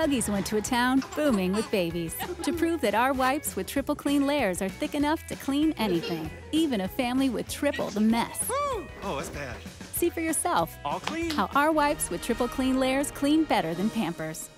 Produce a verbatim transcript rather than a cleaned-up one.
Huggies went to a town booming with babies to prove that our wipes with triple clean layers are thick enough to clean anything, even a family with triple the mess. Woo! Oh, that's bad. See for yourself All clean. how our wipes with triple clean layers clean better than Pampers.